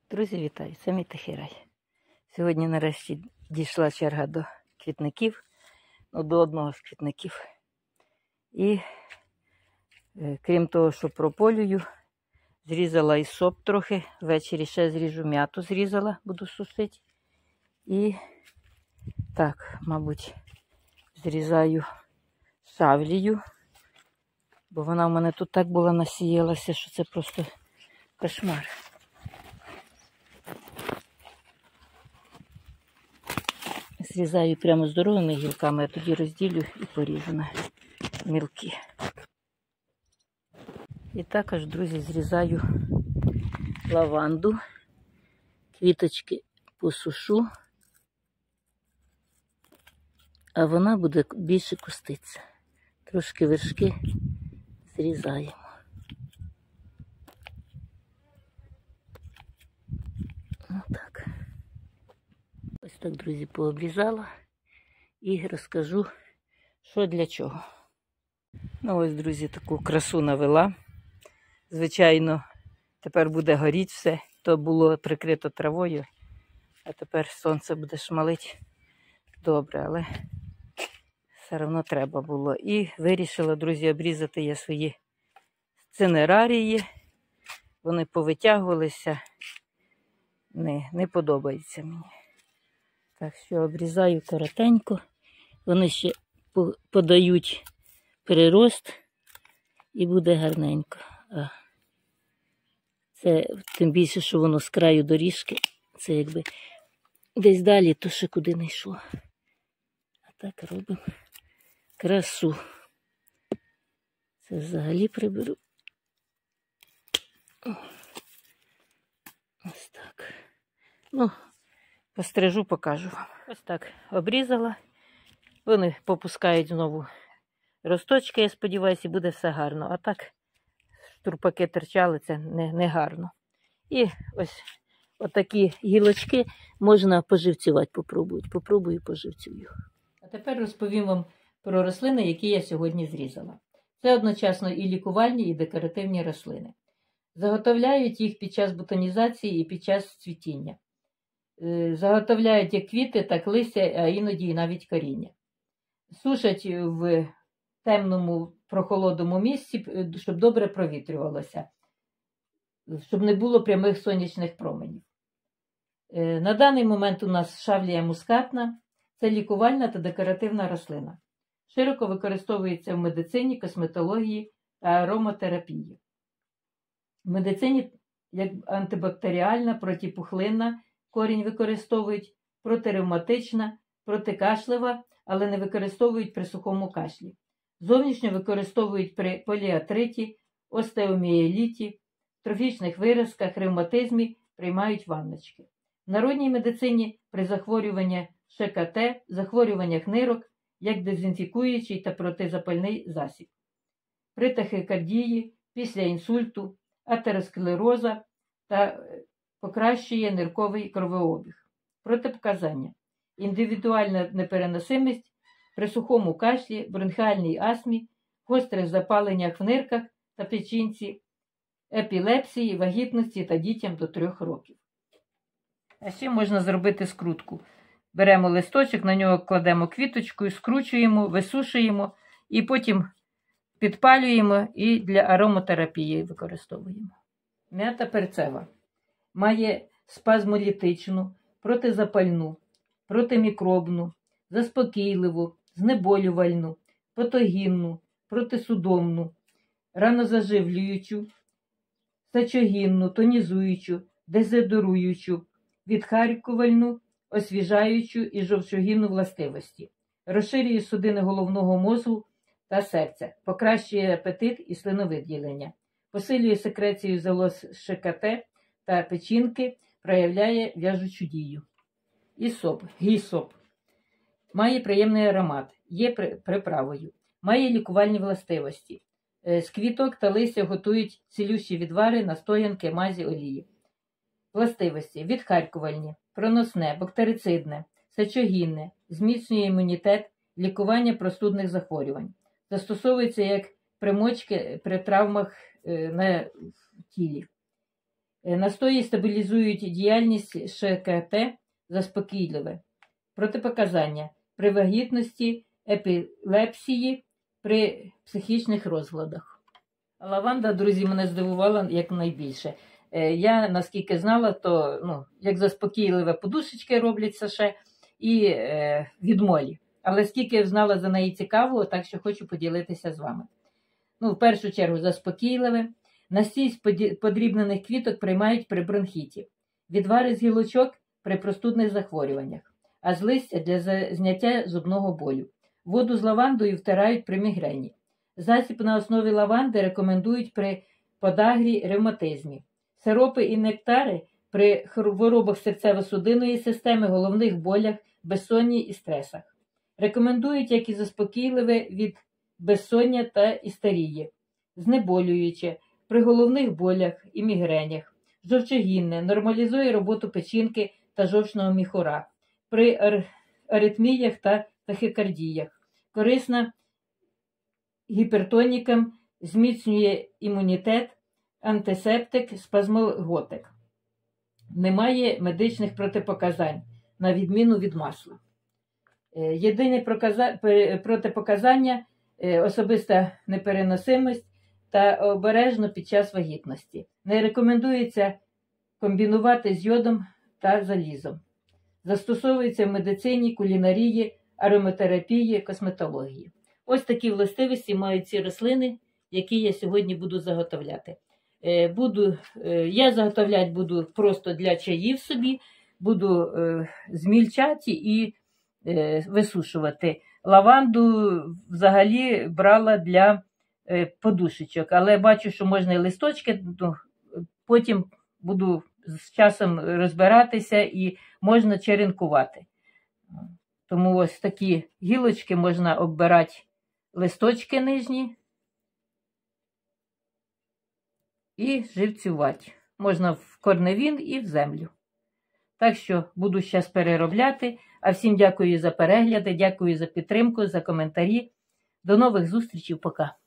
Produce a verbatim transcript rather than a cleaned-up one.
Друзі, вітаю! Це мій Тихий Рай. Сьогодні нарешті дійшла черга до квітників, ну, до одного з квітників. І е, крім того, що прополюю, зрізала і соп трохи, ввечері ще зріжу м'яту, зрізала, буду сушити. І так, мабуть, зрізаю шавлію, бо вона в мене тут так була насіялася, що це просто кошмар. Зрізаю прямо здоровими гілками, а тоді розділю і поріжу на мілкі. І також, друзі, зрізаю лаванду, квіточки посушу, а вона буде більше куститися. Трошки вершки зрізаємо. Отак. Ось так, друзі, пообрізала і розкажу, що для чого. Ну ось, друзі, таку красу навела. Звичайно, тепер буде горіти все. То було прикрито травою, а тепер сонце буде шмалити. Добре, але все одно треба було. І вирішила, друзі, обрізати я свої цинерарії. Вони повитягувалися. Не, не подобається мені. Так що обрізаю коротенько. Вони ще подають прирост і буде гарненько. А це тим більше, що воно з краю доріжки. Це якби десь далі, то ще куди не йшло. А так робимо красу. Це взагалі приберу. Ось так. Ну, пострижу, покажу вам. Ось так обрізала. Вони попускають знову росточки, я сподіваюся, і буде все гарно. А так штурпаки терчали, це не, не гарно. І ось отакі гілочки можна поживцювати, попробувати. Попробую поживцюю. А тепер розповім вам про рослини, які я сьогодні зрізала. Це одночасно і лікувальні, і декоративні рослини. Заготовляють їх під час ботанізації і під час цвітіння. Заготовляють як квіти, так листя, а іноді і навіть коріння. Сушать в темному, прохолодному місці, щоб добре провітрювалося, щоб не було прямих сонячних променів. На даний момент у нас шавлія мускатна. Це лікувальна та декоративна рослина. Широко використовується в медицині, косметології та ароматерапії. В медицині як антибактеріальна, протипухлинна, корінь використовують, протиревматична, протикашлива, але не використовують при сухому кашлі. Зовнішньо використовують при поліартриті, остеомієліті, трофічних виразках, ревматизмі, приймають ванночки. В народній медицині при захворюванні ШКТ, захворюваннях нирок, як дезінфікуючий та протизапальний засіб. При тахікардії, після інсульту, атеросклероза та покращує нирковий кровообіг. Протипоказання. Індивідуальна непереносимість при сухому кашлі, бронхіальній астмі, гострих запаленнях в нирках та печінці, епілепсії, вагітності та дітям до трьох років. А ще можна зробити скрутку. Беремо листочок, на нього кладемо квіточку, скручуємо, висушуємо і потім підпалюємо і для ароматерапії використовуємо. М'ята перцева. Має спазмолітичну, протизапальну, протимікробну, заспокійливу, знеболювальну, патогінну, протисудомну, ранозаживлюючу, сечогінну, тонізуючу, дезодоруючу, відхаркувальну, освіжаючу і жовчогінну властивості. Розширює судини головного мозку та серця, покращує апетит і слиновиділення, посилює секрецію залоз ШКТ та печінки, проявляє в'яжучу дію. Ісоп, гісоп. Має приємний аромат, є приправою, має лікувальні властивості. З квіток та листя готують цілющі відвари, настоянки, мазі, олії. Властивості: відхаркувальні, проносне, бактерицидне, сечогінне, зміцнює імунітет, лікування простудних захворювань. Застосовується як примочки при травмах на тілі. Настої стабілізують діяльність ШКТ заспокійливе. Протипоказання при вагітності, епілепсії, при психічних розладах. Лаванда, друзі, мене здивувала якнайбільше. Я, наскільки знала, то ну, як заспокійливе подушечки робляться ще і е, від молі. Але скільки знала за неї цікавого, так що хочу поділитися з вами. Ну, в першу чергу заспокійливе. Настій з подрібнених квіток приймають при бронхіті. Відвари з гілочок при простудних захворюваннях. А з листя для зняття зубного болю. Воду з лавандою втирають при мігрені. Засіб на основі лаванди рекомендують при подагрі, ревматизмі. Сиропи і нектари при хворобах серцево-судинної системи, головних болях, безсонні і стресах. Рекомендують як і заспокійливе від безсоння та істерії, знеболююче, при головних болях і мігренях, жовчогінне, нормалізує роботу печінки та жовчного міхура, при ар аритміях та тахікардіях, корисна гіпертонікам, зміцнює імунітет, антисептик, спазмолготик. Немає медичних протипоказань, на відміну від масла. Єдине протипоказання – особиста непереносимість та обережно під час вагітності. Не рекомендується комбінувати з йодом та залізом. Застосовується в медицині, кулінарії, ароматерапії, косметології. Ось такі властивості мають ці рослини, які я сьогодні буду заготовляти. Буду, я заготовляти буду просто для чаїв собі, буду змільчати і висушувати. Лаванду взагалі брала для подушечок, але бачу, що можна і листочки, потім буду з часом розбиратися і можна черенкувати. Тому ось такі гілочки можна оббирати листочки нижні і живцювати. Можна в корневін і в землю. Так що буду зараз переробляти. А всім дякую за перегляди, дякую за підтримку, за коментарі. До нових зустрічей, пока.